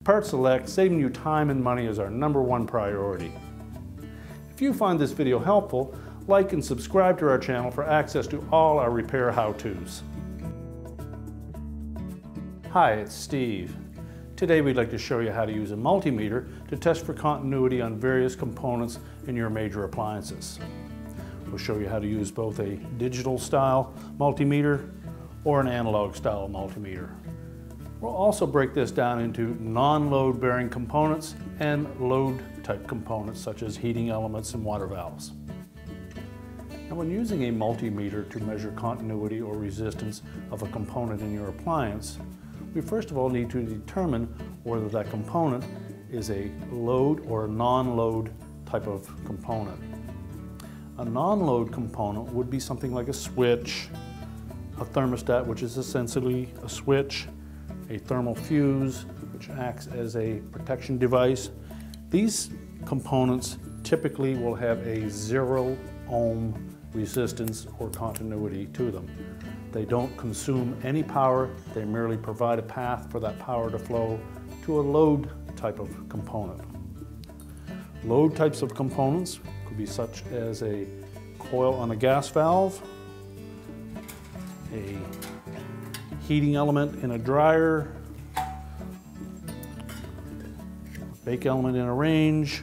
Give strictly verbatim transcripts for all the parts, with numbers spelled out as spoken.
Part Select, saving you time and money is our number one priority. If you find this video helpful, like and subscribe to our channel for access to all our repair how-tos. Hi, it's Steve. Today we'd like to show you how to use a multimeter to test for continuity on various components in your major appliances. We'll show you how to use both a digital style multimeter or an analog style multimeter. We'll also break this down into non-load bearing components and load type components such as heating elements and water valves. Now, when using a multimeter to measure continuity or resistance of a component in your appliance, we first of all need to determine whether that component is a load or a non-load type of component. A non-load component would be something like a switch, a thermostat, which is essentially a switch, a thermal fuse, which acts as a protection device. These components typically will have a zero ohm resistance or continuity to them. They don't consume any power, they merely provide a path for that power to flow to a load type of component. Load types of components could be such as a coil on a gas valve, a heating element in a dryer, bake element in a range,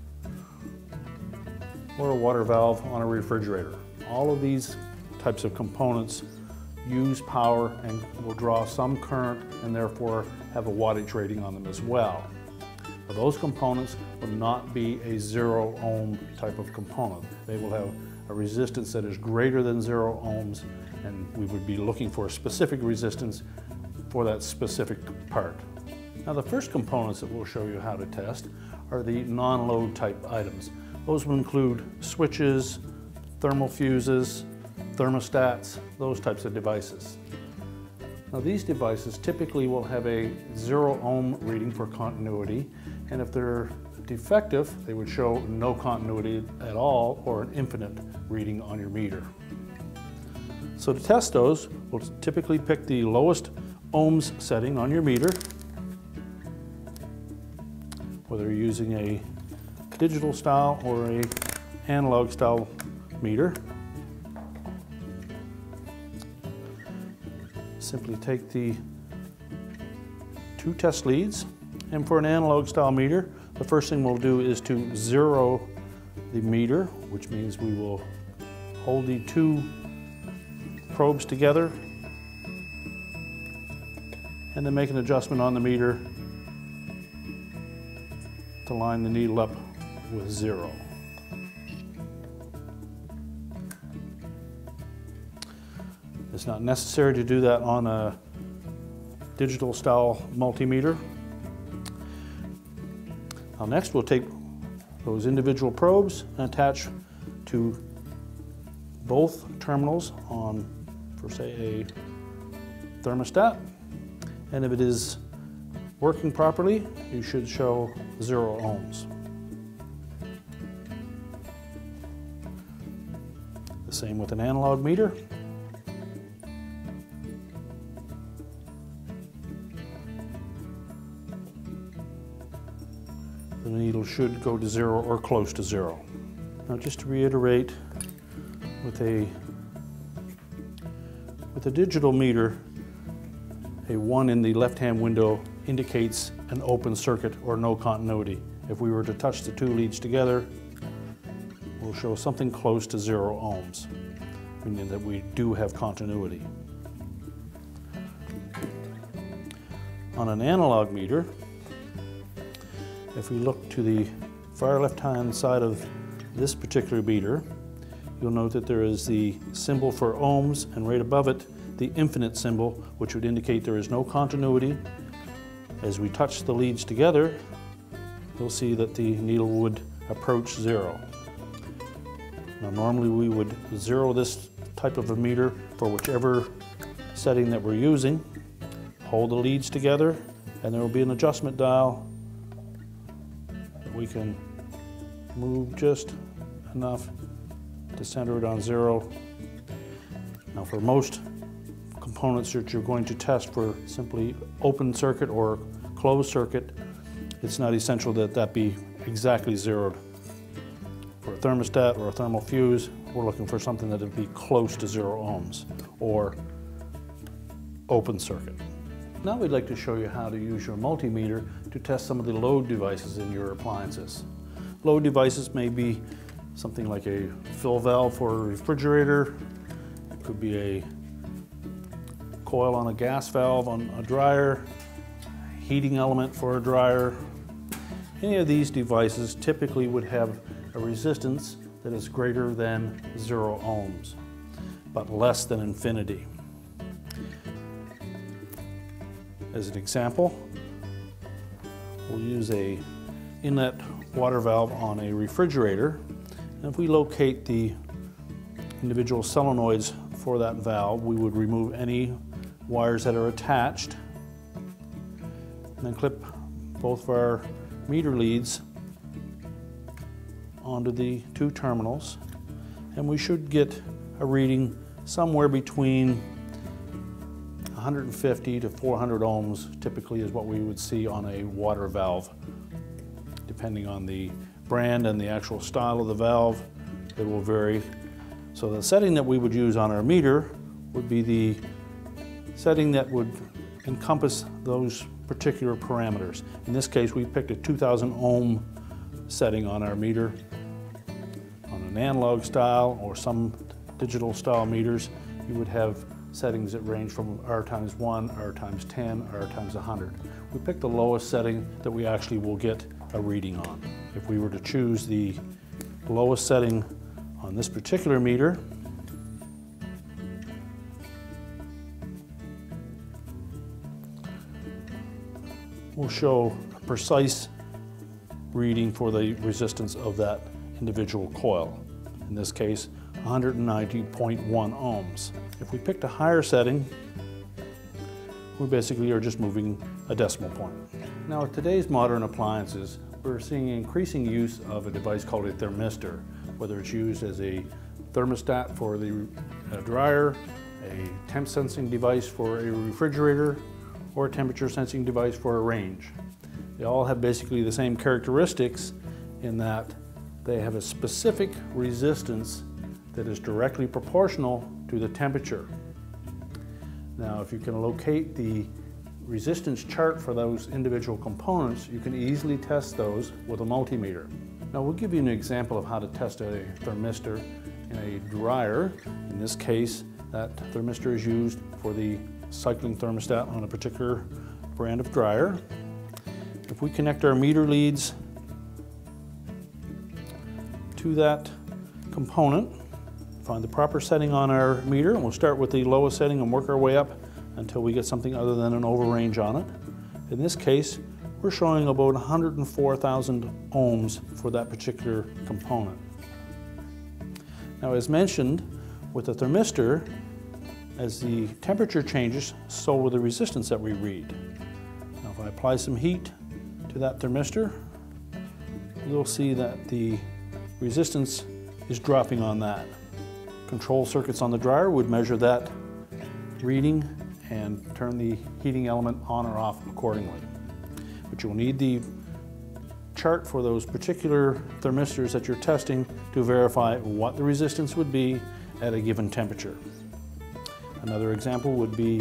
or a water valve on a refrigerator. All of these types of components use power and will draw some current and therefore have a wattage rating on them as well. Now, those components will not be a zero ohm type of component. They will have a resistance that is greater than zero ohms, and we would be looking for a specific resistance for that specific part. Now, the first components that we'll show you how to test are the non-load type items. Those will include switches, thermal fuses, thermostats, those types of devices. Now, these devices typically will have a zero ohm reading for continuity, and if they're defective, they would show no continuity at all or an infinite reading on your meter. So to test those, we'll typically pick the lowest ohms setting on your meter, whether you're using a digital style or a analog style meter. Simply take the two test leads, and for an analog style meter, the first thing we'll do is to zero the meter, which means we will hold the two probes together and then make an adjustment on the meter to line the needle up with zero. It's not necessary to do that on a digital style multimeter. Now, next we'll take those individual probes and attach to both terminals on, for say, a thermostat. And if it is working properly, you should show zero ohms. The same with an analog meter. The needle should go to zero or close to zero. Now, just to reiterate, with a with a digital meter, a one in the left-hand window indicates an open circuit or no continuity. If we were to touch the two leads together, we'll show something close to zero ohms, meaning that we do have continuity. On an analog meter, if we look to the far left-hand side of this particular meter, you'll note that there is the symbol for ohms, and right above it, the infinite symbol, which would indicate there is no continuity. As we touch the leads together, you'll see that the needle would approach zero. Now, normally we would zero this type of a meter for whichever setting that we're using, hold the leads together, and there will be an adjustment dial that we can move just enough to center it on zero. Now, for most components that you're going to test for simply open circuit or closed circuit, it's not essential that that be exactly zeroed. For a thermostat or a thermal fuse, we're looking for something that would be close to zero ohms or open circuit. Now we'd like to show you how to use your multimeter to test some of the load devices in your appliances. Load devices may be something like a fill valve for a refrigerator. It could be a coil on a gas valve on a dryer, heating element for a dryer. Any of these devices typically would have a resistance that is greater than zero ohms, but less than infinity. As an example, we'll use a inlet water valve on a refrigerator. And if we locate the individual solenoids for that valve, we would remove any wires that are attached and then clip both of our meter leads onto the two terminals, and we should get a reading somewhere between one hundred fifty to four hundred ohms typically is what we would see on a water valve. Depending on the brand and the actual style of the valve, it will vary. So the setting that we would use on our meter would be the setting that would encompass those particular parameters. In this case, we picked a two thousand ohm setting on our meter. On an analog style or some digital style meters, you would have settings that range from R times one, R times ten, R times one hundred. We picked the lowest setting that we actually will get a reading on. If we were to choose the lowest setting on this particular meter, we'll show a precise reading for the resistance of that individual coil. In this case, one hundred ninety point one ohms. If we picked a higher setting, we basically are just moving a decimal point. Now with today's modern appliances, we're seeing increasing use of a device called a thermistor, whether it's used as a thermostat for the uh, dryer, a temp sensing device for a refrigerator, or a temperature sensing device for a range. They all have basically the same characteristics in that they have a specific resistance that is directly proportional to the temperature. Now, if you can locate the resistance chart for those individual components, you can easily test those with a multimeter. Now, we'll give you an example of how to test a thermistor in a dryer. In this case, that thermistor is used for the cycling thermostat on a particular brand of dryer. If we connect our meter leads to that component, find the proper setting on our meter, and we'll start with the lowest setting and work our way up until we get something other than an overrange on it. In this case, we're showing about one hundred four thousand ohms for that particular component. Now, as mentioned, with the thermistor, as the temperature changes, so will the resistance that we read. Now, if I apply some heat to that thermistor, you'll see that the resistance is dropping on that. Control circuits on the dryer would measure that reading and turn the heating element on or off accordingly. But you'll need the chart for those particular thermistors that you're testing to verify what the resistance would be at a given temperature. Another example would be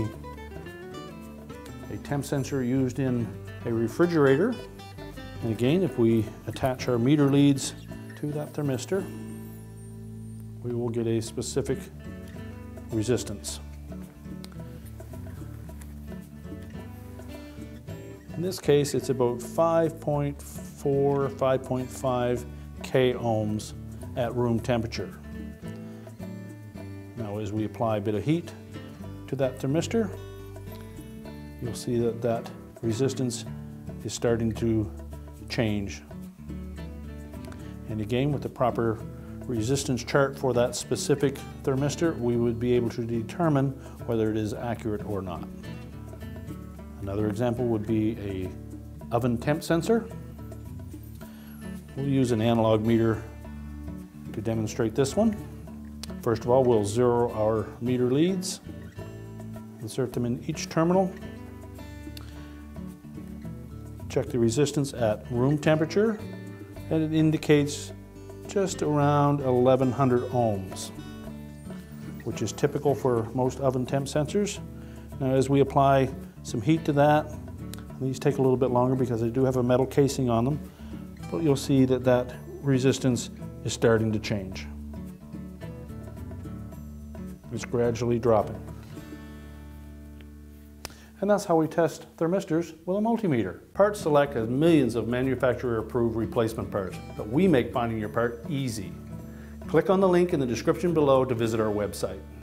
a temp sensor used in a refrigerator. And again, if we attach our meter leads to that thermistor, we will get a specific resistance. In this case, it's about five point four, five point five K ohms at room temperature. Now, as we apply a bit of heat to that thermistor, you'll see that that resistance is starting to change. And again, with the proper resistance chart for that specific thermistor, we would be able to determine whether it is accurate or not. Another example would be a oven temp sensor. We'll use an analog meter to demonstrate this one. First of all, we'll zero our meter leads, insert them in each terminal, Check the resistance at room temperature, and it indicates just around eleven hundred ohms, which is typical for most oven temp sensors. Now as we apply some heat to that, these take a little bit longer because they do have a metal casing on them, but you'll see that that resistance is starting to change. It's gradually dropping. And that's how we test thermistors with a multimeter. Part Select has millions of manufacturer-approved replacement parts, but we make finding your part easy. Click on the link in the description below to visit our website.